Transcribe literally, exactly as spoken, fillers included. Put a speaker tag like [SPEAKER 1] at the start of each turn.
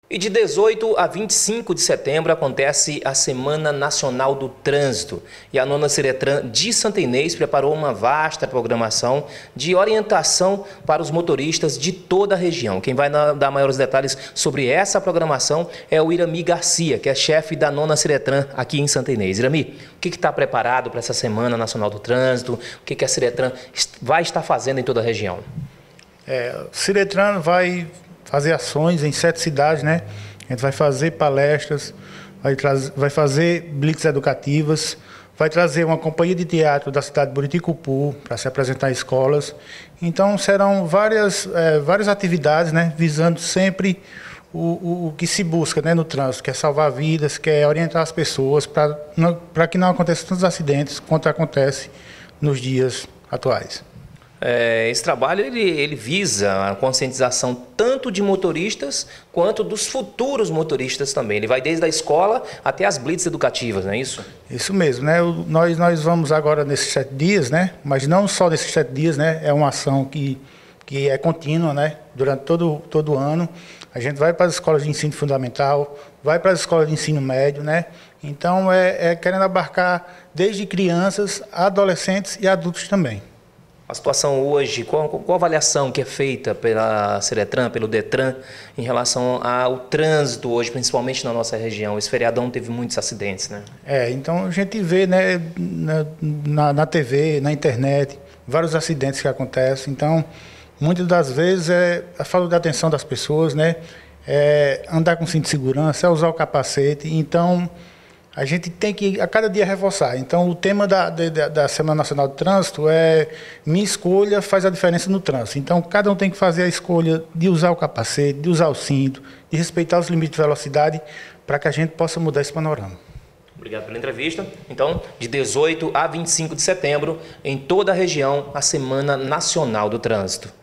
[SPEAKER 1] E de dezoito a vinte e cinco de setembro acontece a Semana Nacional do Trânsito. E a Nona Ciretran de Santa Inês preparou uma vasta programação de orientação para os motoristas de toda a região. Quem vai dar maiores detalhes sobre essa programação é o Irami Garcia, que é chefe da Nona Ciretran aqui em Santa Inês. Irami, o que está preparado para essa Semana Nacional do Trânsito? O que, que a Ciretran vai estar fazendo em toda a região?
[SPEAKER 2] É, o Ciretran vai fazer ações em sete cidades, né? A gente vai fazer palestras, vai, vai fazer blitz educativas, vai trazer uma companhia de teatro da cidade de Buriticupu para se apresentar em escolas. Então serão várias, é, várias atividades, né? Visando sempre o, o, o que se busca, né, no trânsito, que é salvar vidas, que é orientar as pessoas para que não aconteçam tantos acidentes quanto acontece nos dias atuais.
[SPEAKER 1] É, esse trabalho ele, ele visa a conscientização tanto de motoristas quanto dos futuros motoristas também. Ele vai desde a escola até as blitz educativas, não é isso?
[SPEAKER 2] Isso mesmo, né? O, nós, nós vamos agora nesses sete dias, né? Mas não só nesses sete dias, né? É uma ação que, que é contínua, né? Durante todo, todo o ano. A gente vai para as escolas de ensino fundamental, vai para as escolas de ensino médio, né? Então é, é querendo abarcar desde crianças, adolescentes e adultos também.
[SPEAKER 1] A situação hoje, qual, qual a avaliação que é feita pela Ciretran, pelo Detran, em relação ao trânsito hoje, principalmente na nossa região? Esse feriadão teve muitos acidentes, né?
[SPEAKER 2] É, então a gente vê, né, na, na, na T V, na internet, vários acidentes que acontecem. Então, muitas das vezes é a falta de atenção das pessoas, né? É andar com cinto de segurança, é usar o capacete. Então, a gente tem que, a cada dia, reforçar. Então, o tema da, da, da Semana Nacional do Trânsito é minha escolha faz a diferença no trânsito. Então, cada um tem que fazer a escolha de usar o capacete, de usar o cinto, de respeitar os limites de velocidade, para que a gente possa mudar esse panorama.
[SPEAKER 1] Obrigado pela entrevista. Então, de dezoito a vinte e cinco de setembro, em toda a região, a Semana Nacional do Trânsito.